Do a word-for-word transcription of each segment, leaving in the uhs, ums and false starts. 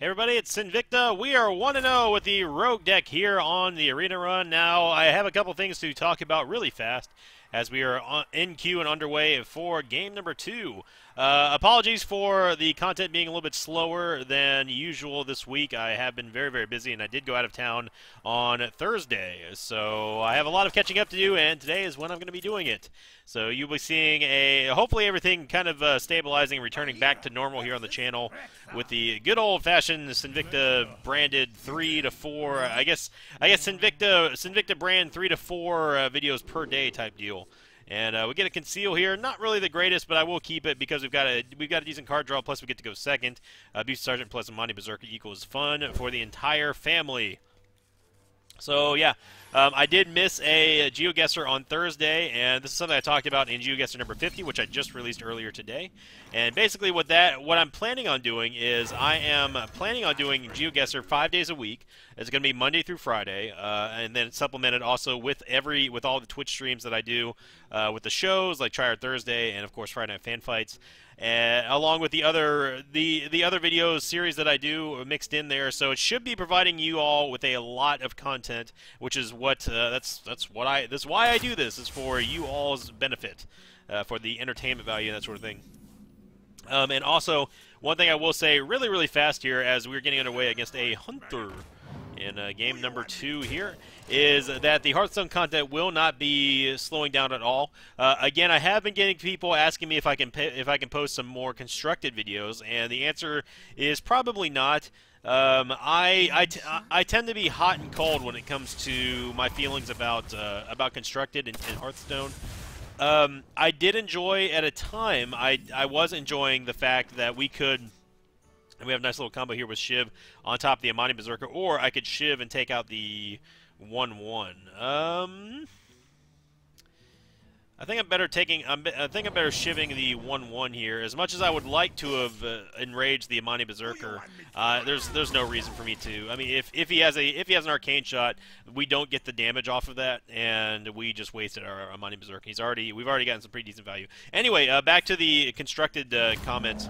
Hey everybody, it's Sinvicta. We are one and oh with the Rogue deck here on the Arena Run. Now, I have a couple things to talk about really fast as we are on, in queue and underway for game number two. Uh, apologies for the content being a little bit slower than usual this week. I have been very, very busy, and I did go out of town on Thursday. So I have a lot of catching up to do, and today is when I'm going to be doing it. So you'll be seeing a, hopefully everything kind of uh, stabilizing and returning back to normal here on the channel with the good old-fashioned Sinvicta branded three to four, I guess, I guess Sinvicta, Sinvicta brand three to four uh, videos per day type deal. And uh, we get a conceal here, not really the greatest, but I will keep it because we've got a we've got a decent card draw. Plus we get to go second. Uh, Beast Sergeant plus Amani Berserker equals fun for the entire family. So yeah, um, I did miss a GeoGuessr on Thursday, and this is something I talked about in GeoGuessr number fifty, which I just released earlier today. And basically, what that what I'm planning on doing is I am planning on doing GeoGuessr five days a week. It's going to be Monday through Friday, uh, and then supplemented also with every with all the Twitch streams that I do uh, with the shows like Tryhard Thursday and of course Friday Night Fan Fights. And along with the other the the other videos series that I do mixed in there, so it should be providing you all with a lot of content, which is what uh, that's that's what I that's why I do this is for you all's benefit, uh, for the entertainment value and that sort of thing. Um, and also, one thing I will say really really fast here as we're getting underway against a Hunter in uh, game number two here is that the Hearthstone content will not be slowing down at all. Uh, again, I have been getting people asking me if I can if I can post some more constructed videos, and the answer is probably not. Um, I, I, t I tend to be hot and cold when it comes to my feelings about uh, about constructed in, in Hearthstone. Um, I did enjoy at a time. I I was enjoying the fact that we could. And we have a nice little combo here with Shiv on top of the Amani Berserker, or I could Shiv and take out the one one. Um, I think I'm better taking. I'm, I think I'm better shiving the one one here. As much as I would like to have uh, enraged the Amani Berserker, uh, there's there's no reason for me to. I mean, if if he has a if he has an arcane shot, we don't get the damage off of that, and we just wasted our Amani Berserker. He's already we've already gotten some pretty decent value. Anyway, uh, back to the constructed uh, comments.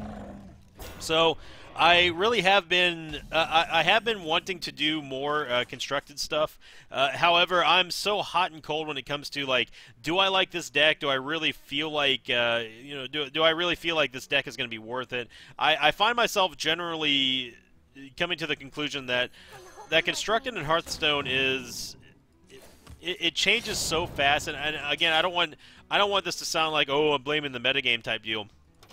So. I really have been uh, I, I have been wanting to do more uh, constructed stuff. Uh, however, I'm so hot and cold when it comes to like, do I like this deck? Do I really feel like uh, you know? Do do I really feel like this deck is going to be worth it? I, I find myself generally coming to the conclusion that that constructed in Hearthstone is it, it changes so fast. And, and again, I don't want I don't want this to sound like, oh, I'm blaming the metagame type deal.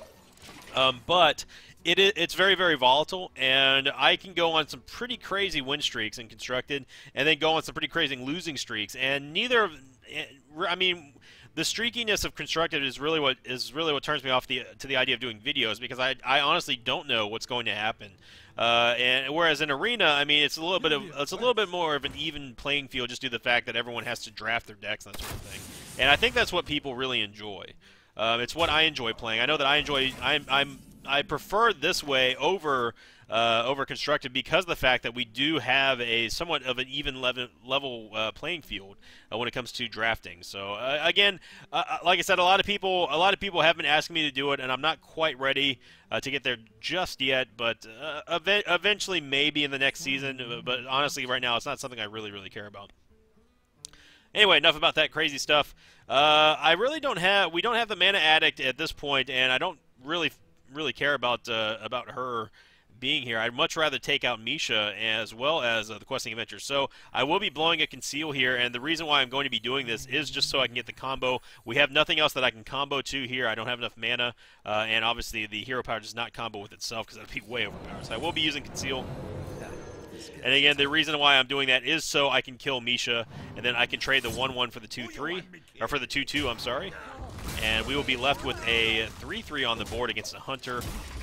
Um, but It is, it's very, very volatile, and I can go on some pretty crazy win streaks in Constructed, and then go on some pretty crazy losing streaks, and neither of, I mean, the streakiness of Constructed is really what is really what turns me off the to the idea of doing videos, because I, I honestly don't know what's going to happen. Uh, and whereas in Arena, I mean, it's a little bit of it's a little bit more of an even playing field, just due to the fact that everyone has to draft their decks and that sort of thing, and I think that's what people really enjoy. Um, it's what I enjoy playing. I know that I enjoy. I'm. I'm I prefer this way over uh, over constructed because of the fact that we do have a somewhat of an even level, level uh, playing field uh, when it comes to drafting. So uh, again, uh, like I said, a lot of people a lot of people have been asking me to do it, and I'm not quite ready uh, to get there just yet. But uh, ev eventually, maybe in the next season. But honestly, right now, it's not something I really really care about. Anyway, enough about that crazy stuff. Uh, I really don't have we don't have the Mana Addict at this point, and I don't really. really care about uh, about her being here. I'd much rather take out Misha as well as uh, the Questing Adventure. So I will be blowing a Conceal here, and the reason why I'm going to be doing this is just so I can get the combo. We have nothing else that I can combo to here. I don't have enough mana, uh, and obviously the Hero Power does not combo with itself because that would be way overpowered. So I will be using Conceal. And again, the reason why I'm doing that is so I can kill Misha, and then I can trade the one one for the two three, or for the two two, I'm sorry. And we will be left with a three three on the board against a Hunter.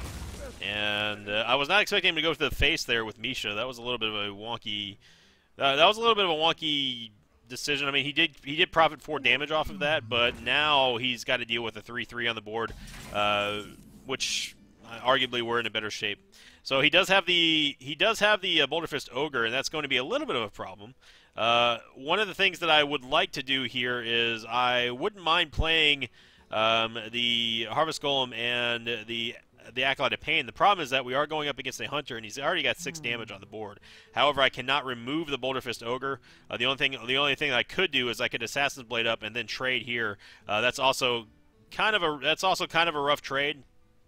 And uh, I was not expecting him to go to the face there with Misha. That was a little bit of a wonky. Uh, that was a little bit of a wonky decision. I mean, he did he did profit four damage off of that, but now he's got to deal with a three three on the board, uh, which uh, arguably we're in a better shape. So he does have the he does have the uh, Boulder Fist Ogre, and that's going to be a little bit of a problem. Uh, one of the things that I would like to do here is I wouldn't mind playing um, the Harvest Golem and the the Acolyte of Pain. The problem is that we are going up against a Hunter, and he's already got six damage on the board. However, I cannot remove the Boulder Fist Ogre. Uh, the only thing, the only thing that I could do is I could Assassin's Blade up and then trade here. Uh, that's also kind of a that's also kind of a rough trade.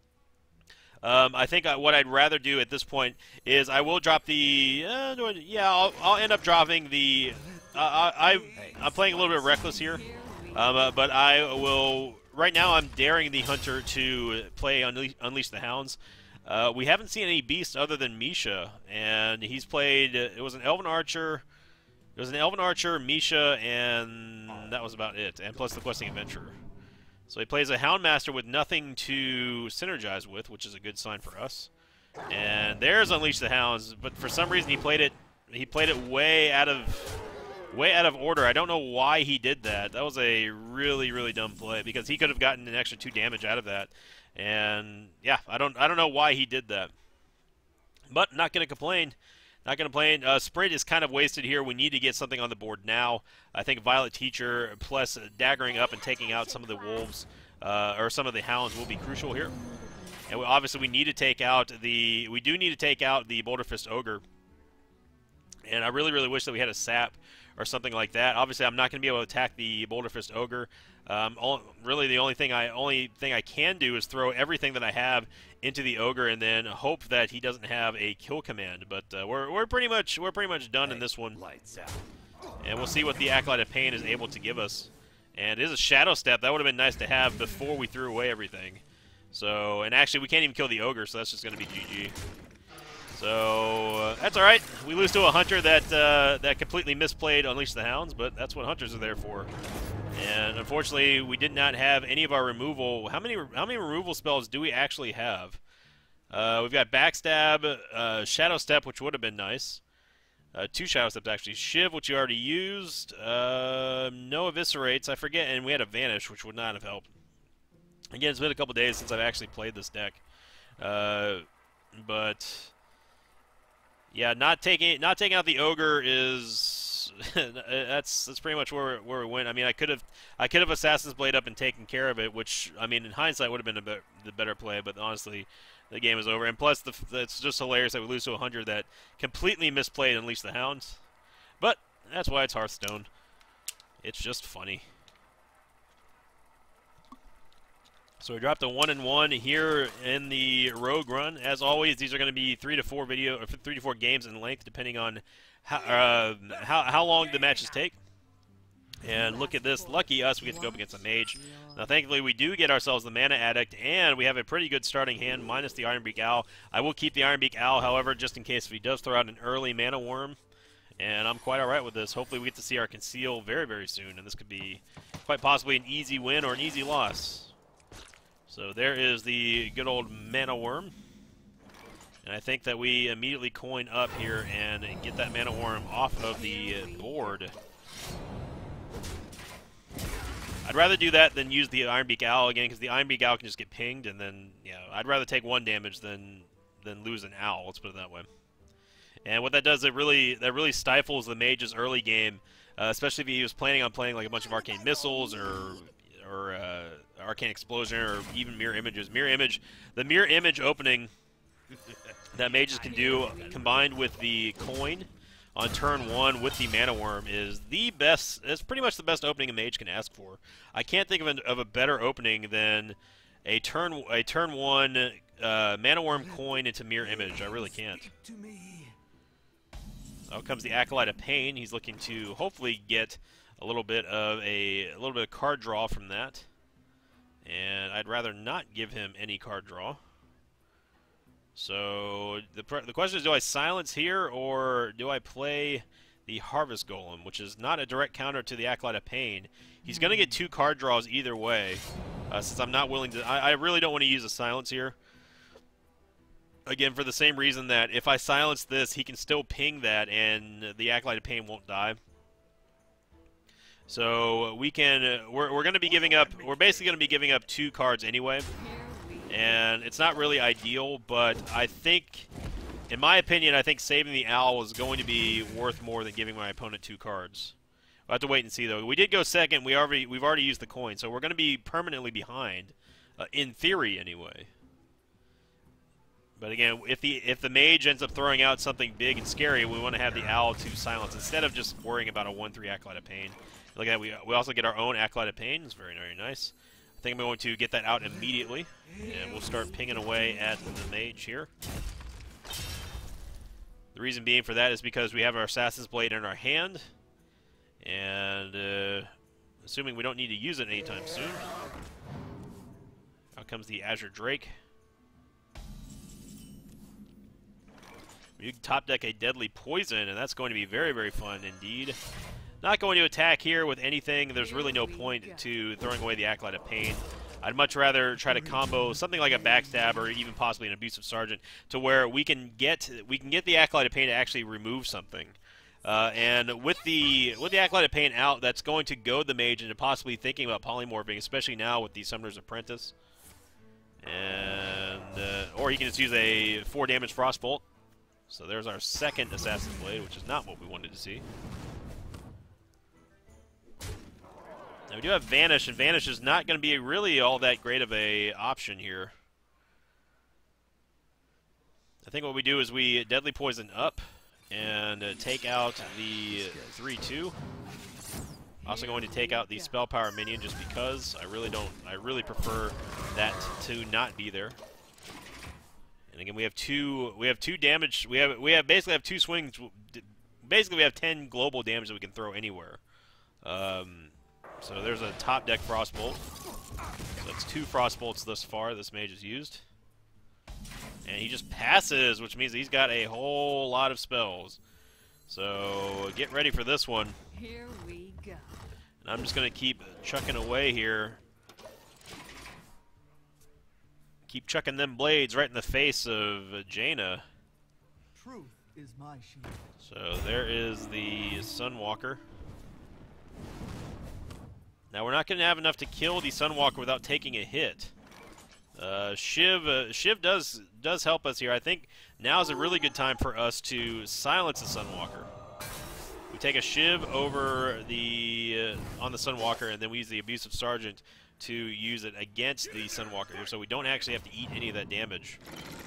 Um, I think I, what I'd rather do at this point is I will drop the uh, yeah I'll, I'll end up dropping the uh, I, I I'm playing a little bit reckless here, um, uh, but I will right now I'm daring the Hunter to play Unle Unleash the Hounds. Uh, we haven't seen any beasts other than Misha, and he's played it was an Elven Archer, it was an Elven Archer, Misha, and that was about it, and plus the Questing Adventurer. So he plays a Houndmaster with nothing to synergize with, which is a good sign for us. And there's Unleash the Hounds, but for some reason he played it he played it way out of way out of order. I don't know why he did that. That was a really, really dumb play because he could have gotten an extra two damage out of that. And yeah, I don't I don't know why he did that. But not gonna complain. Not going to play. Uh, Sprint is kind of wasted here. We need to get something on the board now. I think Violet Teacher plus daggering up and taking out some of the wolves uh, or some of the hounds will be crucial here. And we, obviously we need to take out the. We do need to take out the Boulder Fist Ogre. And I really, really wish that we had a sap or something like that. Obviously, I'm not going to be able to attack the Boulder Fist Ogre. Um, all, really, the only thing I only thing I can do is throw everything that I have into the Ogre and then hope that he doesn't have a kill command. But uh, we're we're pretty much we're pretty much done in this one. Lights out. And we'll see what the Acolyte of Pain is able to give us. And it is a Shadow Step. That would have been nice to have before we threw away everything. So, and actually, we can't even kill the Ogre, so that's just going to be G G. So uh, that's all right. We lose to a Hunter that uh, that completely misplayed Unleash the Hounds, but that's what Hunters are there for. And unfortunately, we did not have any of our removal. How many how many removal spells do we actually have? Uh, we've got Backstab, uh, Shadow Step, which would have been nice. Uh, two Shadow Steps, actually. Shiv, which you already used. Uh, no Eviscerates, I forget. And we had a Vanish, which would not have helped. Again, it's been a couple days since I've actually played this deck. Uh, but... Yeah, not taking not taking out the Ogre is that's that's pretty much where where we went. I mean, I could have I could have Assassin's Blade up and taken care of it, which I mean in hindsight would have been a bit, the better play. But honestly, the game is over. And plus, the, it's just hilarious that we lose to a Hunter that completely misplayed Unleash the Hounds. But that's why it's Hearthstone. It's just funny. So we dropped a one and one here in the Rogue run. As always, these are going to be three to four video, or three to four games in length, depending on how uh, how, how long the matches take. And look at this, lucky us, we get to go up against a mage. Now, thankfully, we do get ourselves the Mana Addict, and we have a pretty good starting hand, minus the Ironbeak Owl. I will keep the Ironbeak Owl, however, just in case if he does throw out an early Mana Worm. And I'm quite all right with this. Hopefully, we get to see our Conceal very, very soon, and this could be quite possibly an easy win or an easy loss. So there is the good old Mana Worm. And I think that we immediately coin up here and get that Mana Worm off of the board. I'd rather do that than use the Ironbeak Owl again, because the Ironbeak Owl can just get pinged, and then, yeah, I'd rather take one damage than than lose an owl, let's put it that way. And what that does, it really that really stifles the mage's early game, uh, especially if he was planning on playing like a bunch of Arcane Missiles or or uh, Arcane Explosion or even Mirror Images. Mirror Image, the Mirror Image opening that mages can do, combined with the coin on turn one with the Mana Worm, is the best. It's pretty much the best opening a mage can ask for. I can't think of, an, of a better opening than a turn a turn one uh, Mana Worm coin into Mirror Image. I really can't. Out comes the Acolyte of Pain. He's looking to hopefully get a little bit of a, a little bit of card draw from that, and I'd rather not give him any card draw. So the the question is, do I silence here or do I play the Harvest Golem, which is not a direct counter to the Acolyte of Pain? He's going to get two card draws either way, uh, since I'm not willing to. I, I really don't want to use a silence here. Again, for the same reason that if I silence this, he can still ping that, and the Acolyte of Pain won't die. So we can, uh, we're, we're going to be giving up, we're basically going to be giving up two cards anyway. And it's not really ideal, but I think, in my opinion, I think saving the Owl is going to be worth more than giving my opponent two cards. We'll have to wait and see, though. We did go second. We already, we've already used the coin, so we're going to be permanently behind, uh, in theory anyway. But again, if the if the mage ends up throwing out something big and scary, we want to have the owl to silence instead of just worrying about a one three Acolyte of Pain. Look at that, we, we also get our own Acolyte of Pain. It's very, very nice. I think I'm going to get that out immediately, and we'll start pinging away at the mage here. The reason being for that is because we have our Assassin's Blade in our hand, and uh, assuming we don't need to use it anytime soon. Out comes the Azure Drake. You can top deck a Deadly Poison, and that's going to be very, very fun indeed. Not going to attack here with anything. There's really no point to throwing away the Acolyte of Pain. I'd much rather try to combo something like a Backstab or even possibly an Abusive Sergeant to where we can get we can get the Acolyte of Pain to actually remove something. Uh, and with the with the Acolyte of Pain out, that's going to goad the mage into possibly thinking about polymorphing, especially now with the Summoner's Apprentice. And uh, or he can just use a four damage Frostbolt. So there's our second Assassin's Blade, which is not what we wanted to see. Now we do have Vanish, and Vanish is not going to be really all that great of a option here. I think what we do is we Deadly Poison up and uh, take out the three two. Also going to take out the Spell Power minion just because I really don't, I really prefer that to not be there. And again, we have two, we have two damage, we have, we have basically have two swings. Basically, we have ten global damage that we can throw anywhere. Um, So there's a top deck Frostbolt. So that's two Frostbolts thus far this mage has used. And he just passes, which means he's got a whole lot of spells. So get ready for this one. Here we go. And I'm just going to keep chucking away here. Keep chucking them blades right in the face of Jaina. Truth is my shield. So there is the Sunwalker. Now we're not going to have enough to kill the Sunwalker without taking a hit. Uh, Shiv, uh, Shiv does does help us here. I think now is a really good time for us to silence the Sunwalker. We take a Shiv over the uh, on the Sunwalker, and then we use the Abusive Sergeant to use it against the Sunwalker here, so we don't actually have to eat any of that damage.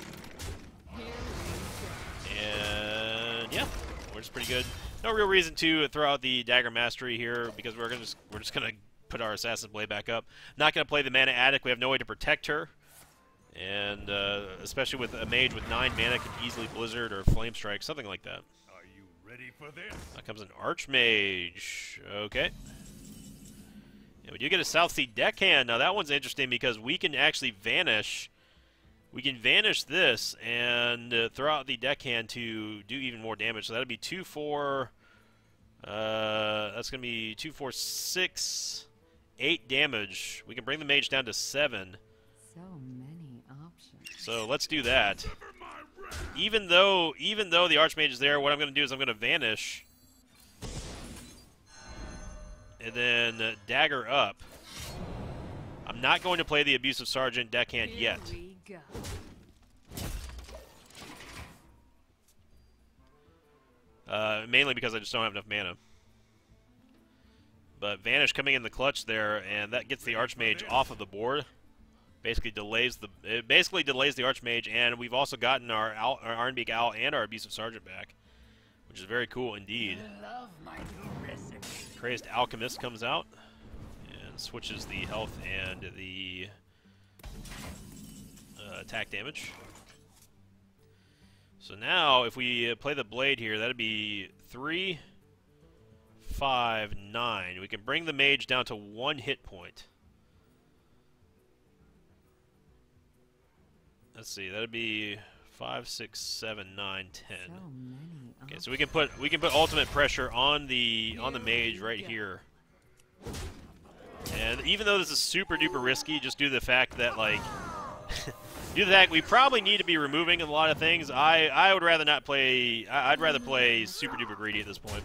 And yeah, we're just pretty good. No real reason to throw out the Dagger Mastery here because we're gonna just, we're just gonna put our Assassin's Blade back up. Not gonna play the Mana Addict. We have no way to protect her, and uh, especially with a mage with nine mana, can easily Blizzard or Flame Strike, something like that. Are you ready for this? That comes an Archmage. Okay. And we do get a South Sea Deckhand. Now that one's interesting because we can actually vanish. We can vanish this and uh, throw out the Deckhand to do even more damage. So that'd be two, four. Uh, that's gonna be two, four, six, eight damage. We can bring the mage down to seven. So many options. So let's do that. Even though, even though the Archmage is there, what I'm gonna do is I'm gonna vanish, and then uh, dagger up. I'm not going to play the Abusive Sergeant Deckhand Here yet. we go. Uh, mainly because I just don't have enough mana. But Vanish coming in the clutch there, and that gets the Archmage off of the board. Basically delays the it basically delays the Archmage, and we've also gotten our, owl, our Ironbeak Owl and our Abusive Sergeant back, which is very cool indeed. Love my new recipe. Crazed Alchemist comes out and switches the health and the uh, attack damage. So now, if we uh, play the blade here, that'd be three, five, nine. We can bring the mage down to one hit point. Let's see, that'd be five, six, seven, nine, ten. So many Okay, so we can put we can put ultimate pressure on the on the mage right Yeah. here. And even though this is super duper risky, just due to the fact that like due to the fact we probably need to be removing a lot of things, I I would rather not play. I, I'd rather play super duper greedy at this point.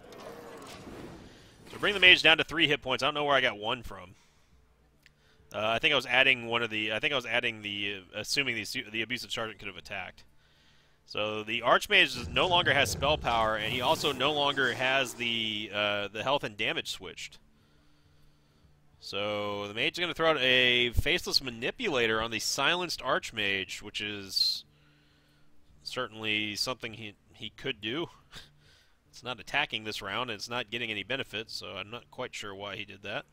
So bring the mage down to three hit points. I don't know where I got one from. Uh, I think I was adding one of the. I think I was adding the. Uh, assuming the the Abusive Sergeant could have attacked. So the Archmage no longer has spell power, and he also no longer has the uh, the health and damage switched. So the mage is going to throw out a Faceless Manipulator on the silenced Archmage, which is certainly something he he could do. It's not attacking this round, and it's not getting any benefit, so I'm not quite sure why he did that.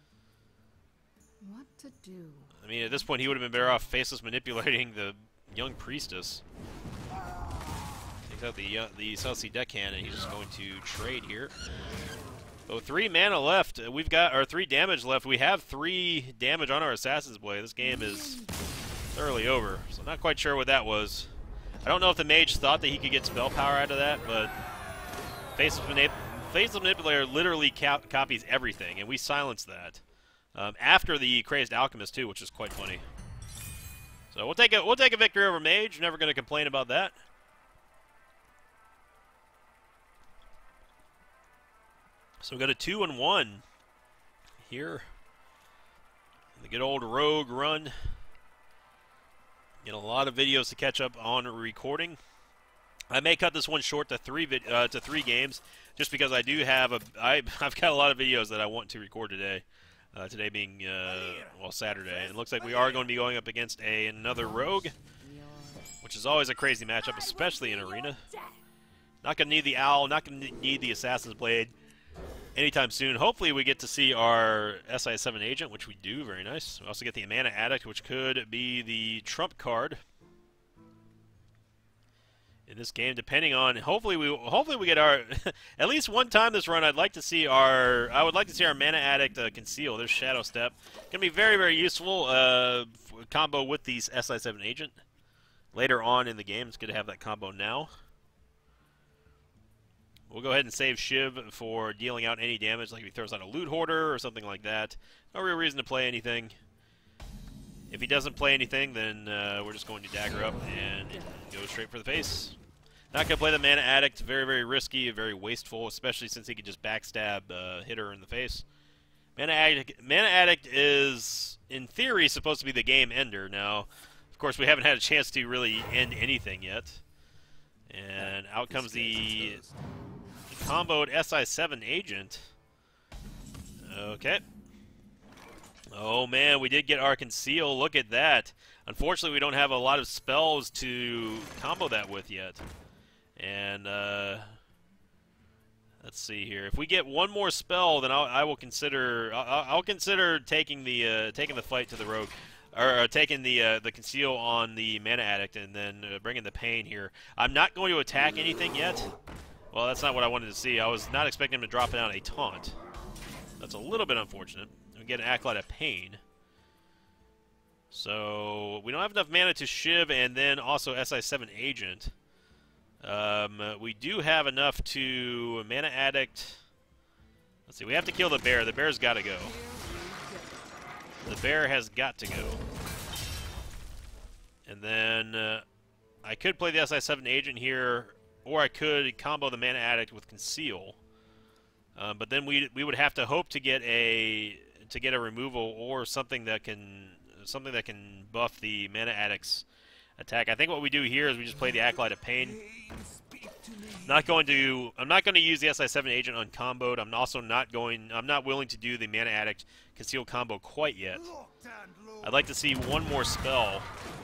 What to do? I mean, at this point, he would have been better off faceless manipulating the young priestess. Takes out the uh, the South Sea Deckhand, and he's just going to trade here. Oh, three mana left. Uh, We've got our three damage left. We have three damage on our Assassin's Blade. This game is thoroughly over, so I'm not quite sure what that was. I don't know if the mage thought that he could get spell power out of that, but Faceless, Manip Faceless Manipulator literally cap copies everything, and we silenced that. Um, after the Crazed Alchemist too, which is quite funny. So we'll take a we'll take a victory over Mage. Never going to complain about that. So we got a two and one here. The good old Rogue run. Get a lot of videos to catch up on recording. I may cut this one short to three vid uh, to three games, just because I do have a I I've got a lot of videos that I want to record today. Uh, today being, uh, well, Saturday. And it looks like we are going to be going up against a, another Rogue, which is always a crazy matchup, especially in Arena. Not going to need the Owl, not going to need the Assassin's Blade anytime soon. Hopefully we get to see our S I seven Agent, which we do. Very nice. We also get the Mana Addict, which could be the trump card in this game, depending on, hopefully we hopefully we get our at least one time this run. I'd like to see our I would like to see our Mana Addict uh, conceal. There's Shadow Step, gonna be very very useful uh, combo with these S I seven Agent later on in the game. It's good to have that combo now. We'll go ahead and save Shiv for dealing out any damage, like if he throws out a Loot Hoarder or something like that. No real reason to play anything. If he doesn't play anything, then uh, we're just going to dagger up and go straight for the face. Not going to play the Mana Addict. Very, very risky, very wasteful, especially since he could just backstab uh, hit her in the face. Mana Addict, Mana Addict is, in theory, supposed to be the game ender. Now, of course, we haven't had a chance to really end anything yet. And out comes the, the comboed S I seven Agent. Okay. Oh man, we did get our Conceal. Look at that. Unfortunately, we don't have a lot of spells to combo that with yet. And uh, let's see here. If we get one more spell, then I'll, I will consider. I'll, I'll consider taking the uh, taking the fight to the Rogue, or uh, taking the uh, the Conceal on the Mana Addict, and then uh, bringing the Pain here. I'm not going to attack anything yet. Well, that's not what I wanted to see. I was not expecting him to drop down a taunt. That's a little bit unfortunate. We get an Acolyte of Pain. So we don't have enough mana to Shiv and then also S I seven Agent. Um, we do have enough to Mana Addict. Let's see, we have to kill the bear. The bear's got to go. The bear has got to go. And then uh, I could play the S I seven Agent here, or I could combo the Mana Addict with Conceal. Um, but then we we would have to hope to get a to get a removal or something that can something that can buff the Mana Addict's attack. I think what we do here is we just play the Acolyte of Pain. Not going to I'm not going to use the S I seven Agent uncomboed. I'm also not going I'm not willing to do the Mana Addict Conceal combo quite yet. I'd like to see one more spell.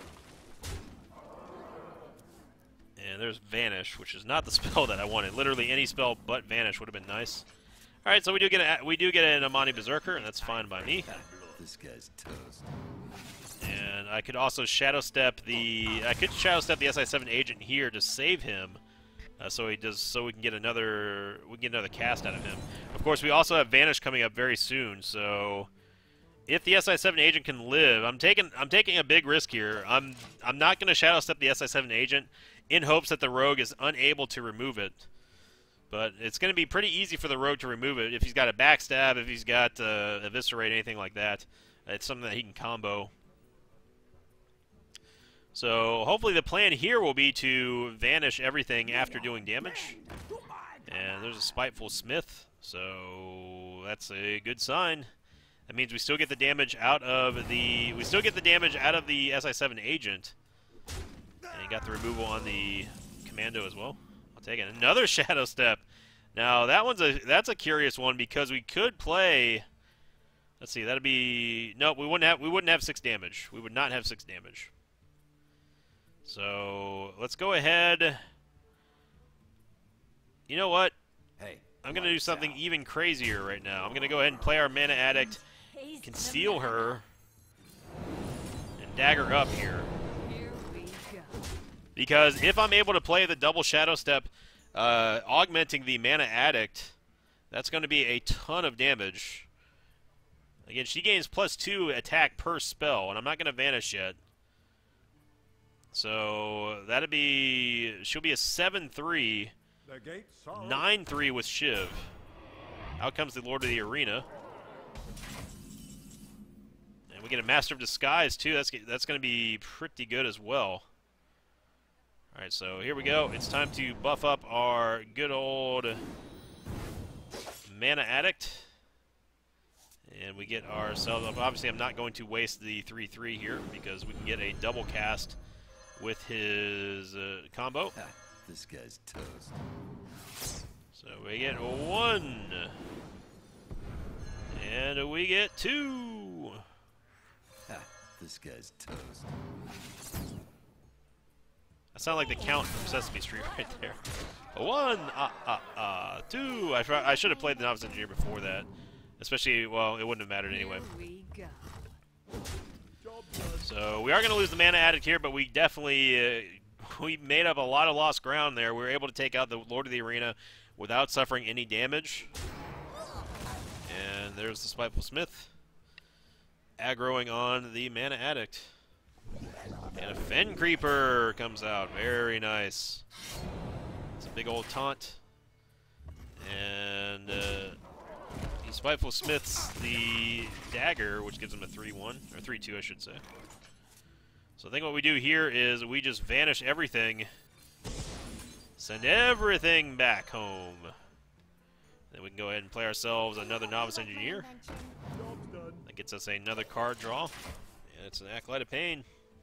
And there's Vanish, which is not the spell that I wanted. Literally any spell but Vanish would have been nice. All right, so we do get a we do get an Amani Berserker, and that's fine by me. This guy's toast. And I could also Shadow Step the I could Shadow Step the S I seven Agent here to save him, uh, so he does so we can get another we can get another cast out of him. Of course, we also have Vanish coming up very soon, so if the S I seven Agent can live, I'm taking I'm taking a big risk here. I'm I'm not going to Shadow Step the S I seven Agent in hopes that the Rogue is unable to remove it. But it's going to be pretty easy for the Rogue to remove it if he's got a backstab, if he's got uh, eviscerate, anything like that. It's something that he can combo. So hopefully the plan here will be to vanish everything after doing damage. And there's a Spiteful Smith, so that's a good sign. That means we still get the damage out of the we still get the damage out of the S I seven Agent. And he got the removal on the Commando as well. I'll take it. Another Shadow Step. Now that one's a that's a curious one because we could play. Let's see, that'd be no. We wouldn't have we wouldn't have six damage. We would not have six damage. So let's go ahead. You know what? Hey, I'm going to do lights something out. even crazier right now. I'm going to go ahead and play our Mana Addict, Taste conceal the her, and dagger up here. Here we go. Because if I'm able to play the double Shadow Step, uh, augmenting the Mana Addict, that's going to be a ton of damage. Again, she gains plus two attack per spell, and I'm not going to vanish yet. So that'd be, she'll be a seven three, nine three with Shiv. Out comes the Lord of the Arena. And we get a Master of Disguise too. That's that's going to be pretty good as well. All right, so here we go. It's time to buff up our good old Mana Addict. And we get ourselves up. Obviously, I'm not going to waste the three three here because we can get a double cast with his uh, combo. Ha, this guy's toast. So we get one. And we get two. Ha, this guy's toast. That sounds like the Count from Sesame Street right there. One, ah, ah, ah, two. I, try, I should have played the Novice Engineer before that. Especially, well, it wouldn't have mattered anyway. Here we go. So we are going to lose the Mana Addict here, but we definitely, uh, we made up a lot of lost ground there. We were able to take out the Lord of the Arena without suffering any damage. And there's the Spiteful Smith, aggroing on the Mana Addict. And a Fen Creeper comes out. Very nice. It's a big old taunt. And uh, the Spiteful Smith's the dagger, which gives him a three one, or three two, I should say. So I think what we do here is we just vanish everything, send everything back home. Then we can go ahead and play ourselves another Novice Engineer. That gets us another card draw. And it's an Acolyte of Pain.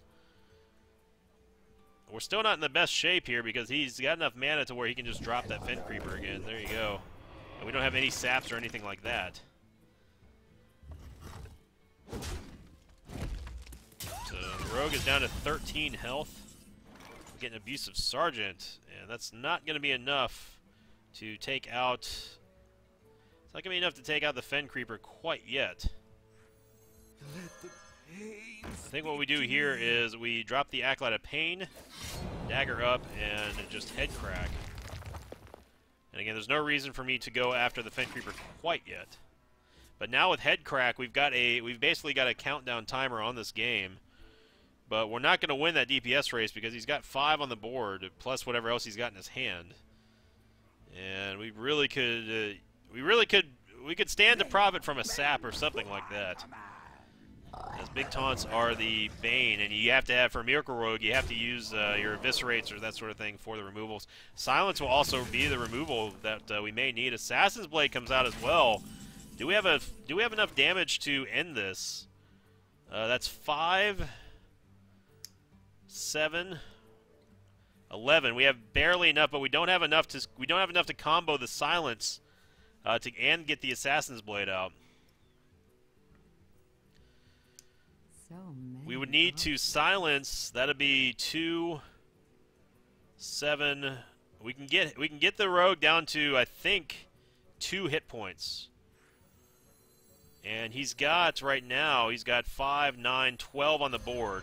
We're still not in the best shape here because he's got enough mana to where he can just drop that Fen Creeper again. There you go. And we don't have any saps or anything like that. So the Rogue is down to thirteen health. We get an Abusive Sergeant, and that's not going to be enough to take out... It's not going to be enough to take out the Fen Creeper quite yet. I think what we do here is we drop the Acolyte of Pain, dagger up, and just head crack. And again, there's no reason for me to go after the Fen Creeper quite yet. But now with head crack, we've got a we've basically got a countdown timer on this game. But we're not going to win that D P S race because he's got five on the board plus whatever else he's got in his hand. And we really could uh, we really could we could stand to profit from a sap or something like that. As big taunts are the bane, and you have to have, for Miracle Rogue, you have to use uh, your Eviscerates or that sort of thing for the removals. Silence will also be the removal that uh, we may need. Assassin's Blade comes out as well. Do we have a do we have enough damage to end this? Uh, that's five, seven, eleven. We have barely enough, but we don't have enough to we don't have enough to combo the Silence uh, to and get the Assassin's Blade out. So many We would need to options. silence. That'd be two, seven. We can get we can get the Rogue down to, I think, two hit points. And he's got right now. He's got five, nine, twelve on the board.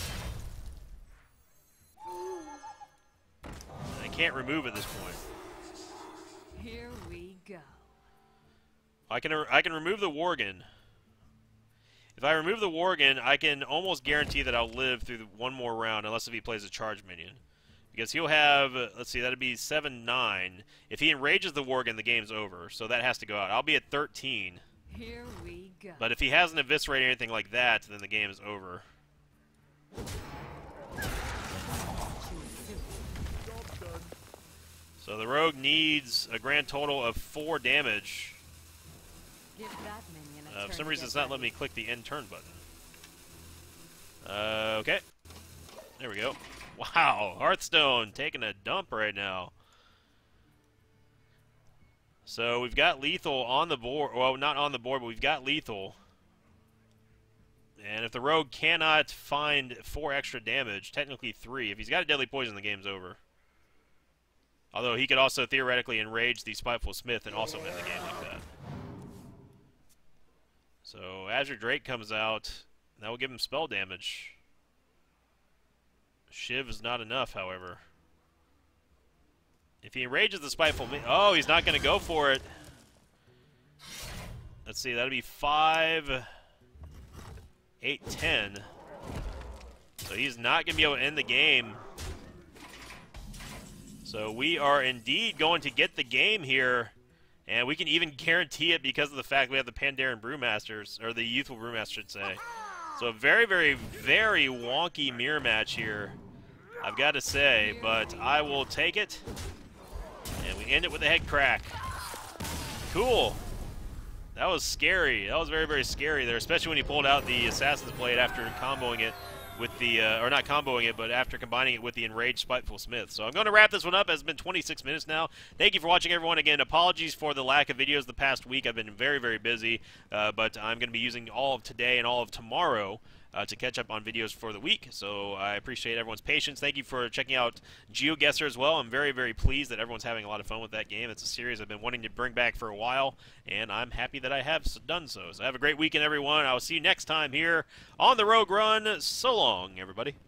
And I can't remove at this point. Here we go. I can I can remove the Worgen. If I remove the Worgen, I can almost guarantee that I'll live through the one more round, unless if he plays a charge minion. Because he'll have, uh, let's see, that'd be seven, nine. If he enrages the Worgen, the game's over, so that has to go out. I'll be at thirteen. Here we go. But if he hasn't eviscerated or anything like that, then the game is over. So the Rogue needs a grand total of four damage. Give that minion a Uh, for turn some to reason, get it's not letting me ready. click the end turn button. Uh, okay. There we go. Wow, Hearthstone taking a dump right now. So we've got lethal on the board. Well, not on the board, but we've got lethal. And if the rogue cannot find four extra damage, technically three, if he's got a deadly poison, the game's over. Although he could also theoretically enrage the Spiteful Smith and also end the game like that. So Azure Drake comes out. That will give him spell damage. Shiv is not enough, however. If he enrages the Spiteful Smith... Oh, he's not going to go for it. Let's see, that'll be five... eight, ten. So he's not going to be able to end the game. So we are indeed going to get the game here. And we can even guarantee it because of the fact we have the Pandaren Brewmasters, or the Youthful Brewmaster, I should say. So a very, very, very wonky mirror match here, I've got to say. But I will take it. And we end it with a head crack. Cool. That was scary. That was very, very scary there, especially when he pulled out the Assassin's Blade after comboing it with the, uh, or not comboing it, but after combining it with the Enraged Spiteful Smith. So I'm going to wrap this one up. It's been twenty-six minutes now. Thank you for watching, everyone. Again, apologies for the lack of videos the past week. I've been very, very busy, uh, but I'm going to be using all of today and all of tomorrow Uh, to catch up on videos for the week. So I appreciate everyone's patience. Thank you for checking out GeoGuessr as well. I'm very, very pleased that everyone's having a lot of fun with that game. It's a series I've been wanting to bring back for a while, and I'm happy that I have done so. So have a great weekend, everyone. I will see you next time here on the Rogue Run. So long, everybody.